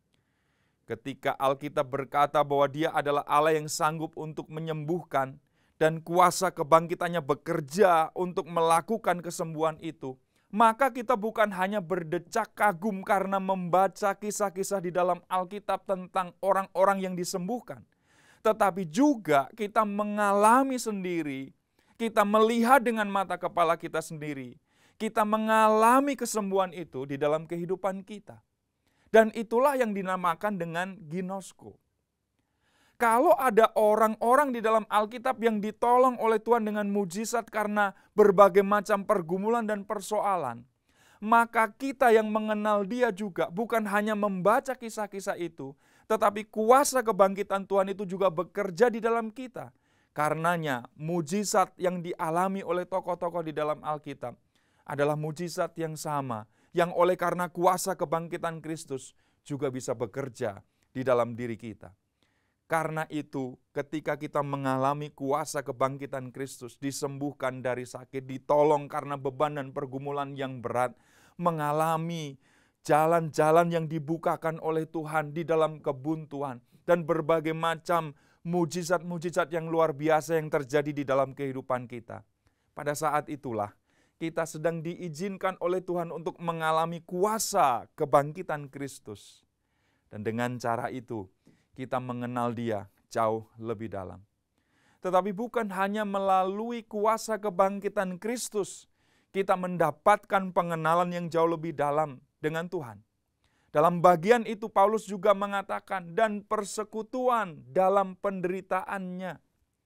Ketika Alkitab berkata bahwa Dia adalah Allah yang sanggup untuk menyembuhkan dan kuasa kebangkitannya bekerja untuk melakukan kesembuhan itu, maka kita bukan hanya berdecak kagum karena membaca kisah-kisah di dalam Alkitab tentang orang-orang yang disembuhkan, tetapi juga kita mengalami sendiri, kita melihat dengan mata kepala kita sendiri, kita mengalami kesembuhan itu di dalam kehidupan kita. Dan itulah yang dinamakan dengan ginosko. Kalau ada orang-orang di dalam Alkitab yang ditolong oleh Tuhan dengan mujizat karena berbagai macam pergumulan dan persoalan, maka kita yang mengenal Dia juga bukan hanya membaca kisah-kisah itu, tetapi kuasa kebangkitan Tuhan itu juga bekerja di dalam kita. Karenanya mujizat yang dialami oleh tokoh-tokoh di dalam Alkitab adalah mujizat yang sama, yang oleh karena kuasa kebangkitan Kristus juga bisa bekerja di dalam diri kita. Karena itu, ketika kita mengalami kuasa kebangkitan Kristus, disembuhkan dari sakit, ditolong karena beban dan pergumulan yang berat, mengalami jalan-jalan yang dibukakan oleh Tuhan di dalam kebuntuan, dan berbagai macam mujizat-mujizat yang luar biasa yang terjadi di dalam kehidupan kita. Pada saat itulah, kita sedang diizinkan oleh Tuhan untuk mengalami kuasa kebangkitan Kristus. Dan dengan cara itu, kita mengenal Dia jauh lebih dalam. Tetapi bukan hanya melalui kuasa kebangkitan Kristus, kita mendapatkan pengenalan yang jauh lebih dalam dengan Tuhan. Dalam bagian itu Paulus juga mengatakan, dan persekutuan dalam penderitaannya.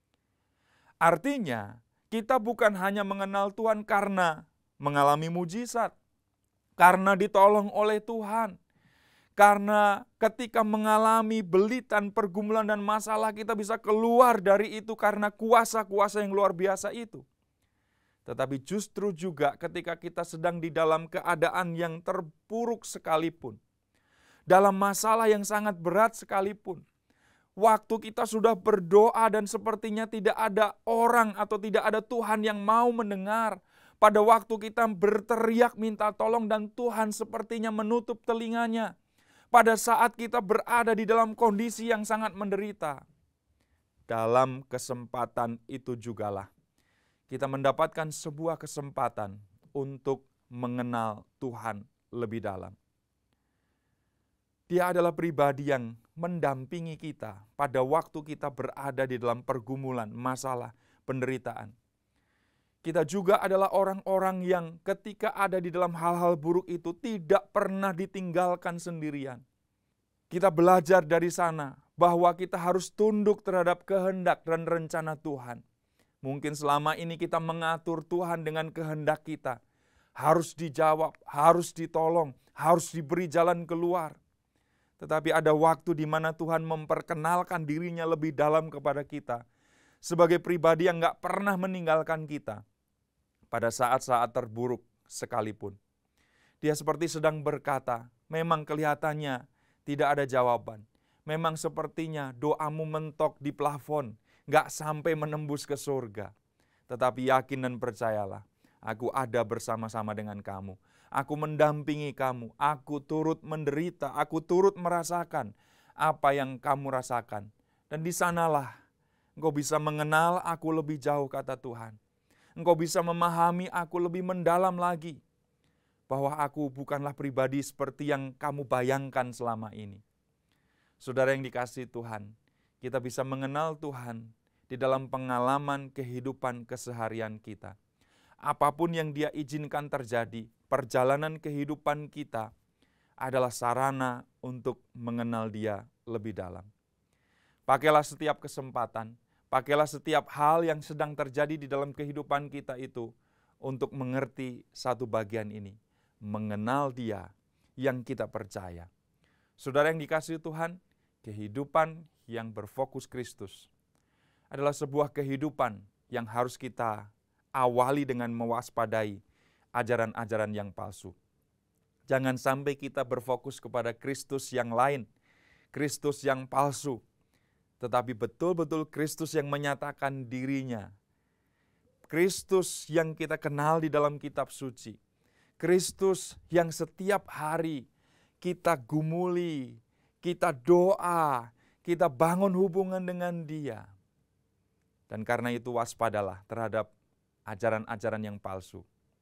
Artinya, kita bukan hanya mengenal Tuhan karena mengalami mujizat, karena ditolong oleh Tuhan, karena ketika mengalami belitan, pergumulan, dan masalah kita bisa keluar dari itu karena kuasa-kuasa yang luar biasa itu. Tetapi justru juga ketika kita sedang di dalam keadaan yang terpuruk sekalipun, dalam masalah yang sangat berat sekalipun, waktu kita sudah berdoa dan sepertinya tidak ada orang atau tidak ada Tuhan yang mau mendengar, pada waktu kita berteriak minta tolong dan Tuhan sepertinya menutup telinganya, pada saat kita berada di dalam kondisi yang sangat menderita, dalam kesempatan itu jugalah kita mendapatkan sebuah kesempatan untuk mengenal Tuhan lebih dalam. Dia adalah pribadi yang mendampingi kita pada waktu kita berada di dalam pergumulan, masalah, penderitaan. Kita juga adalah orang-orang yang ketika ada di dalam hal-hal buruk itu tidak pernah ditinggalkan sendirian. Kita belajar dari sana bahwa kita harus tunduk terhadap kehendak dan rencana Tuhan. Mungkin selama ini kita mengatur Tuhan dengan kehendak kita. Harus dijawab, harus ditolong, harus diberi jalan keluar. Tetapi ada waktu di mana Tuhan memperkenalkan dirinya lebih dalam kepada kita. Sebagai pribadi yang gak pernah meninggalkan kita. Pada saat-saat terburuk sekalipun. Dia seperti sedang berkata, memang kelihatannya tidak ada jawaban. Memang sepertinya doamu mentok di plafon, gak sampai menembus ke surga. Tetapi yakin dan percayalah, aku ada bersama-sama dengan kamu. Aku mendampingi kamu, aku turut menderita, aku turut merasakan apa yang kamu rasakan. Dan di sanalah engkau bisa mengenal aku lebih jauh, kata Tuhan. Engkau bisa memahami aku lebih mendalam lagi. Bahwa aku bukanlah pribadi seperti yang kamu bayangkan selama ini. Saudara yang dikasihi Tuhan, kita bisa mengenal Tuhan di dalam pengalaman kehidupan keseharian kita. Apapun yang Dia izinkan terjadi, perjalanan kehidupan kita adalah sarana untuk mengenal Dia lebih dalam. Pakailah setiap kesempatan, pakailah setiap hal yang sedang terjadi di dalam kehidupan kita itu untuk mengerti satu bagian ini. Mengenal Dia yang kita percaya. Saudara yang dikasihi Tuhan, kehidupan yang berfokus Kristus adalah sebuah kehidupan yang harus kita awali dengan mewaspadai ajaran-ajaran yang palsu. Jangan sampai kita berfokus kepada Kristus yang lain, Kristus yang palsu. Tetapi betul-betul Kristus yang menyatakan dirinya. Kristus yang kita kenal di dalam kitab suci. Kristus yang setiap hari kita gumuli, kita doa, kita bangun hubungan dengan Dia. Dan karena itu waspadalah terhadap ajaran-ajaran yang palsu.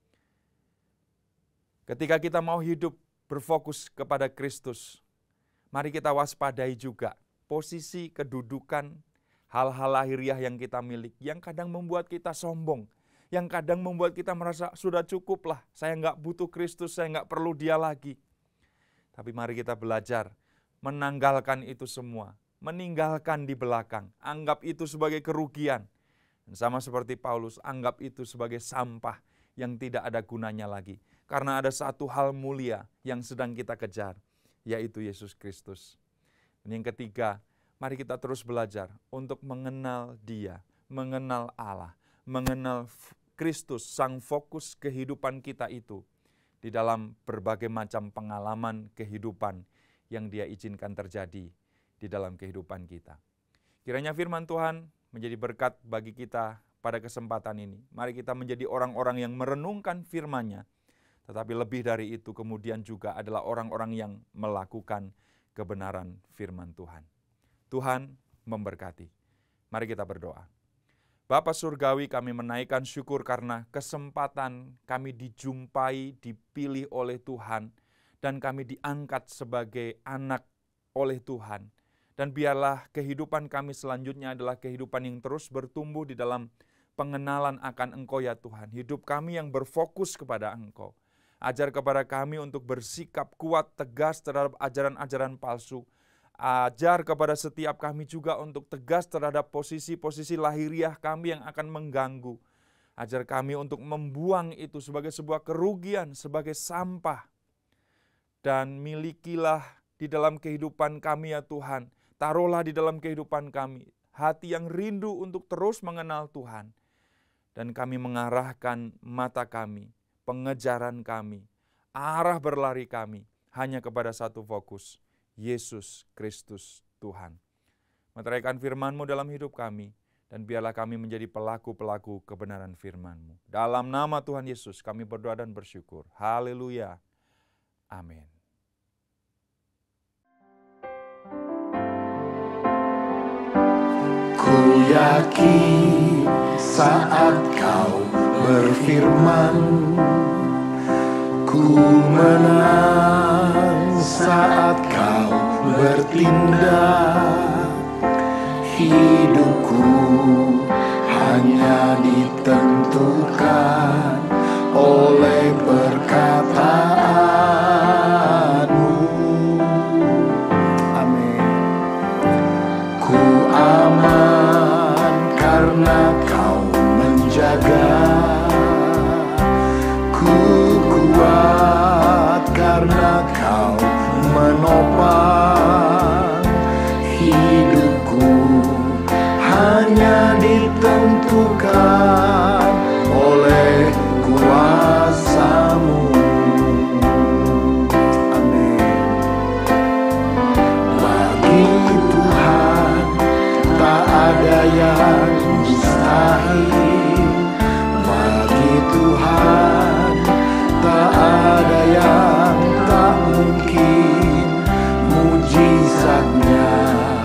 Ketika kita mau hidup berfokus kepada Kristus, mari kita waspadai juga posisi kedudukan hal-hal lahiriah yang kita miliki, yang kadang membuat kita sombong, yang kadang membuat kita merasa sudah cukup lah, saya nggak butuh Kristus, saya nggak perlu Dia lagi. Tapi mari kita belajar menanggalkan itu semua, meninggalkan di belakang, anggap itu sebagai kerugian. Dan sama seperti Paulus, anggap itu sebagai sampah yang tidak ada gunanya lagi. Karena ada satu hal mulia yang sedang kita kejar, yaitu Yesus Kristus. Dan yang ketiga, mari kita terus belajar untuk mengenal Dia, mengenal Allah, mengenal Kristus, sang fokus kehidupan kita itu di dalam berbagai macam pengalaman kehidupan yang Dia izinkan terjadi di dalam kehidupan kita. Kiranya firman Tuhan menjadi berkat bagi kita pada kesempatan ini. Mari kita menjadi orang-orang yang merenungkan firman-Nya, tetapi lebih dari itu kemudian juga adalah orang-orang yang melakukan kebenaran firman Tuhan. Tuhan memberkati. Mari kita berdoa. Bapa Surgawi, kami menaikkan syukur karena kesempatan kami dijumpai, dipilih oleh Tuhan, dan kami diangkat sebagai anak oleh Tuhan. Dan biarlah kehidupan kami selanjutnya adalah kehidupan yang terus bertumbuh di dalam pengenalan akan Engkau ya Tuhan. Hidup kami yang berfokus kepada Engkau. Ajar kepada kami untuk bersikap kuat, tegas terhadap ajaran-ajaran palsu. Ajar kepada setiap kami juga untuk tegas terhadap posisi-posisi lahiriah kami yang akan mengganggu. Ajar kami untuk membuang itu sebagai sebuah kerugian, sebagai sampah. Dan milikilah di dalam kehidupan kami ya Tuhan. Taruhlah di dalam kehidupan kami hati yang rindu untuk terus mengenal Tuhan. Dan kami mengarahkan mata kami, pengejaran kami, arah berlari kami hanya kepada satu fokus, Yesus Kristus Tuhan. Meteraikan firman-Mu dalam hidup kami, dan biarlah kami menjadi pelaku-pelaku kebenaran firman-Mu. Dalam nama Tuhan Yesus kami berdoa dan bersyukur. Haleluya. Amin. Ku yakin saat Kau berfirman, ku menang saat Kau bertindak. Hidupku hanya ditentukan oleh perkataan-Mu. Amin. Ku aman karena Kau menjaga, ku kuat karena Kau menopang. Hidupku hanya ditentukan oleh kuasa-Mu. Amin. Bagi Tuhan tak ada yang mustahil. Bagi Tuhan tak ada yang tak mungkin. Mujizatnya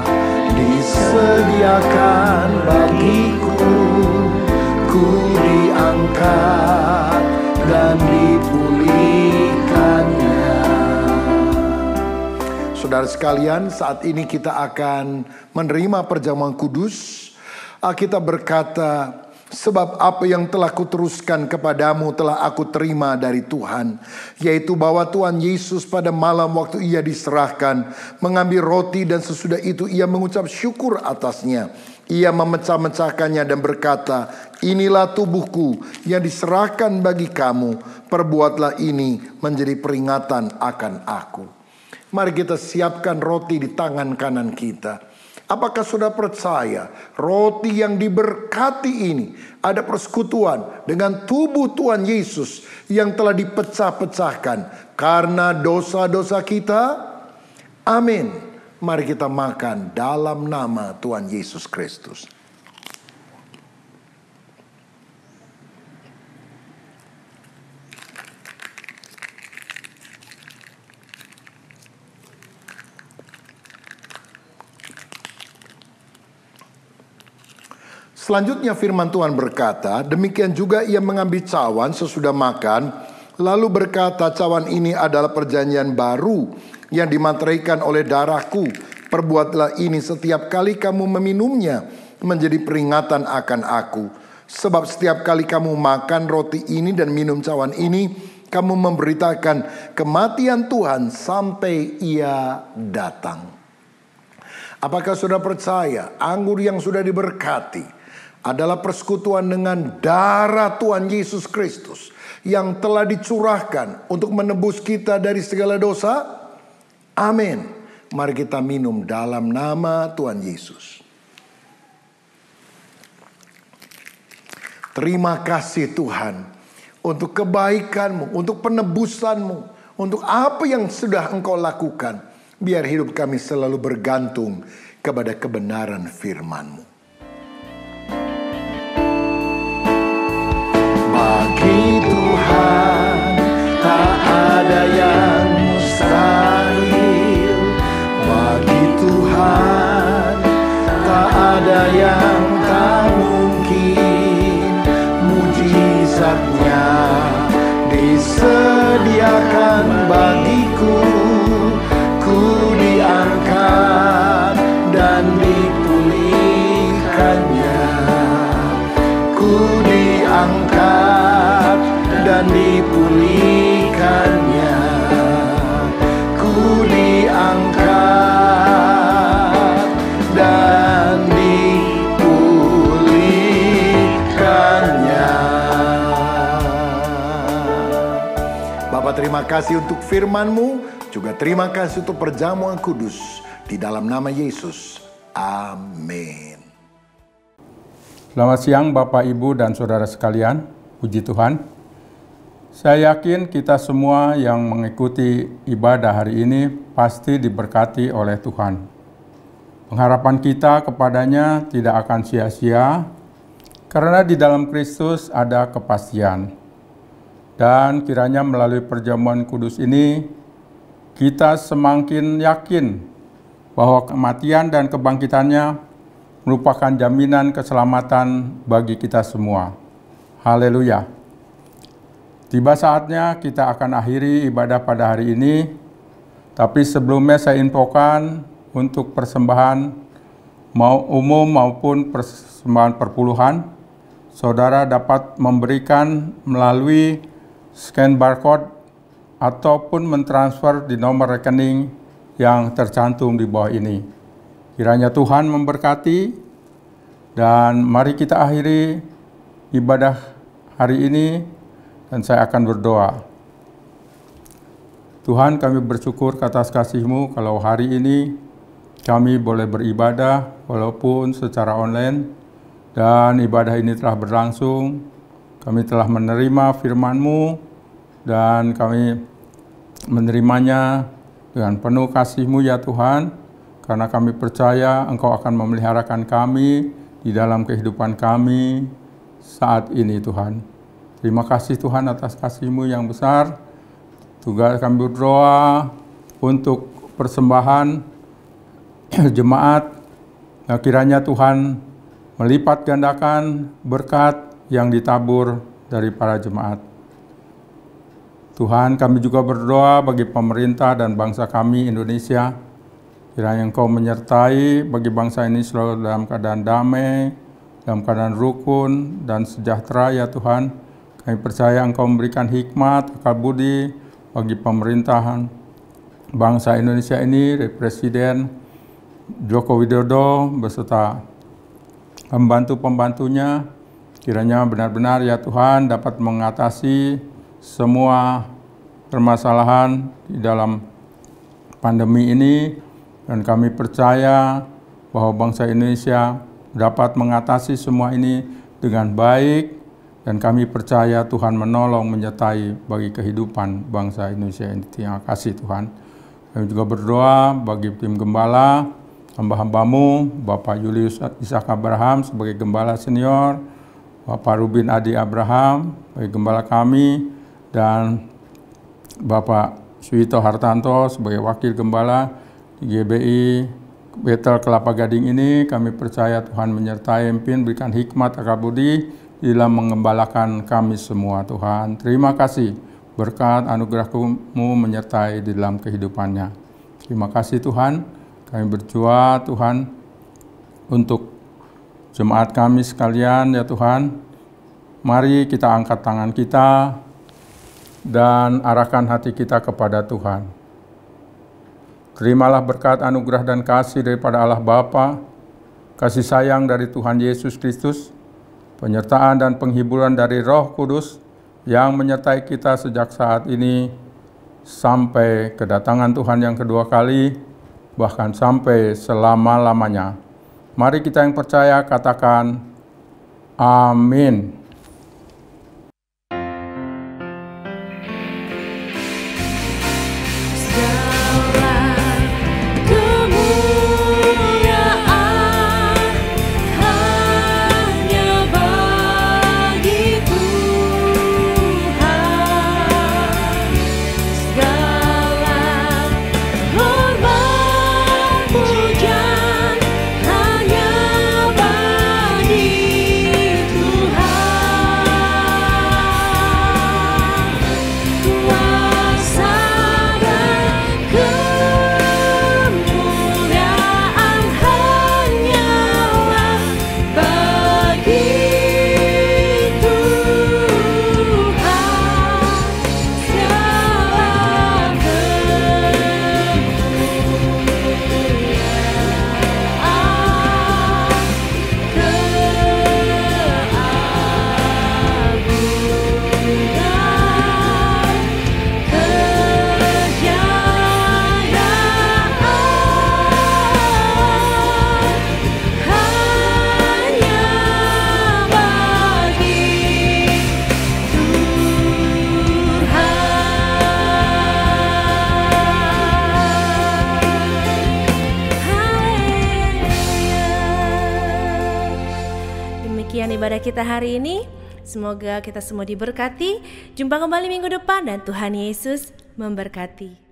disediakan bagiku, ku diangkat dan dipulihkannya. Saudara sekalian, saat ini kita akan menerima perjamuan kudus. Alkitab berkata, sebab apa yang telah kuteruskan kepadamu telah aku terima dari Tuhan, yaitu bahwa Tuhan Yesus pada malam waktu ia diserahkan, mengambil roti dan sesudah itu ia mengucap syukur atasnya. Ia memecah-mecahkannya dan berkata, inilah tubuhku yang diserahkan bagi kamu, perbuatlah ini menjadi peringatan akan aku. Mari kita siapkan roti di tangan kanan kita. Apakah sudah percaya roti yang diberkati ini ada persekutuan dengan tubuh Tuhan Yesus yang telah dipecah-pecahkan karena dosa-dosa kita? Amin. Mari kita makan dalam nama Tuhan Yesus Kristus. Selanjutnya firman Tuhan berkata, demikian juga ia mengambil cawan sesudah makan, lalu berkata, cawan ini adalah perjanjian baru yang dimateraikan oleh darahku. Perbuatlah ini setiap kali kamu meminumnya menjadi peringatan akan aku. Sebab setiap kali kamu makan roti ini dan minum cawan ini, kamu memberitakan kematian Tuhan sampai ia datang. Apakah sudah percaya anggur yang sudah diberkati adalah persekutuan dengan darah Tuhan Yesus Kristus yang telah dicurahkan untuk menebus kita dari segala dosa? Amin. Mari kita minum dalam nama Tuhan Yesus. Terima kasih Tuhan untuk kebaikan-Mu, untuk penebusan-Mu, untuk apa yang sudah Engkau lakukan. Biar hidup kami selalu bergantung kepada kebenaran firman-Mu. Bagi Tuhan tak ada yang mustahil. Bagi Tuhan tak ada yang tak mungkin. Mujizatnya disediakan bagiku, ku diangkat dan dipulihkannya. Ku diangkat dan dipulihkannya. Ku diangkat dan dipulihkannya. Bapa, terima kasih untuk firman-Mu, juga terima kasih untuk perjamuan kudus di dalam nama Yesus. Amin. Selamat siang Bapak, Ibu, dan Saudara sekalian. Puji Tuhan. Saya yakin kita semua yang mengikuti ibadah hari ini pasti diberkati oleh Tuhan. Pengharapan kita kepadanya tidak akan sia-sia, karena di dalam Kristus ada kepastian. Dan kiranya melalui perjamuan kudus ini, kita semakin yakin bahwa kematian dan kebangkitannya merupakan jaminan keselamatan bagi kita semua. Haleluya. Tiba saatnya kita akan akhiri ibadah pada hari ini, tapi sebelumnya saya infokan untuk persembahan mau umum maupun persembahan perpuluhan, saudara dapat memberikan melalui scan barcode ataupun mentransfer di nomor rekening yang tercantum di bawah ini. Kiranya Tuhan memberkati, dan mari kita akhiri ibadah hari ini, dan saya akan berdoa. Tuhan, kami bersyukur atas kasih-Mu kalau hari ini kami boleh beribadah walaupun secara online, dan ibadah ini telah berlangsung. Kami telah menerima firman-Mu, dan kami menerimanya dengan penuh kasih-Mu ya Tuhan, karena kami percaya Engkau akan memeliharakan kami di dalam kehidupan kami saat ini Tuhan. Terima kasih Tuhan atas kasih-Mu yang besar. Juga kami berdoa untuk persembahan jemaat. Nah, kiranya Tuhan melipat gandakan berkat yang ditabur dari para jemaat. Tuhan, kami juga berdoa bagi pemerintah dan bangsa kami Indonesia. Kiranya Engkau menyertai bagi bangsa ini selalu dalam keadaan damai, dalam keadaan rukun dan sejahtera ya Tuhan. Kami percaya Engkau memberikan hikmat, akal budi bagi pemerintahan bangsa Indonesia ini, Presiden Joko Widodo beserta pembantu-pembantunya. Kiranya benar-benar ya Tuhan dapat mengatasi semua permasalahan di dalam pandemi ini. Dan kami percaya bahwa bangsa Indonesia dapat mengatasi semua ini dengan baik, dan kami percaya Tuhan menolong menyertai bagi kehidupan bangsa Indonesia ini. Terima kasih Tuhan. Kami juga berdoa bagi tim gembala, hamba-hambamu, Bapak Julius Ishak Abraham sebagai gembala senior, Bapak Rubin Adi Abraham sebagai gembala kami, dan Bapak Suwito Hartanto sebagai wakil gembala G B I Betel Kelapa Gading ini. Kami percaya Tuhan menyertai, pimpin, berikan hikmat, akal budi dalam mengembalakan kami semua Tuhan. Terima kasih berkat anugerah-Mu menyertai di dalam kehidupannya. Terima kasih Tuhan. Kami berdoa Tuhan untuk jemaat kami sekalian ya Tuhan. Mari kita angkat tangan kita dan arahkan hati kita kepada Tuhan. Terimalah berkat, anugerah, dan kasih daripada Allah Bapa, kasih sayang dari Tuhan Yesus Kristus, penyertaan dan penghiburan dari Roh Kudus yang menyertai kita sejak saat ini sampai kedatangan Tuhan yang kedua kali, bahkan sampai selama-lamanya. Mari kita yang percaya katakan, amin. Puja hanya bagi Tuhan. demikian ibadah kita hari ini. Semoga kita semua diberkati. Jumpa kembali minggu depan dan Tuhan Yesus memberkati.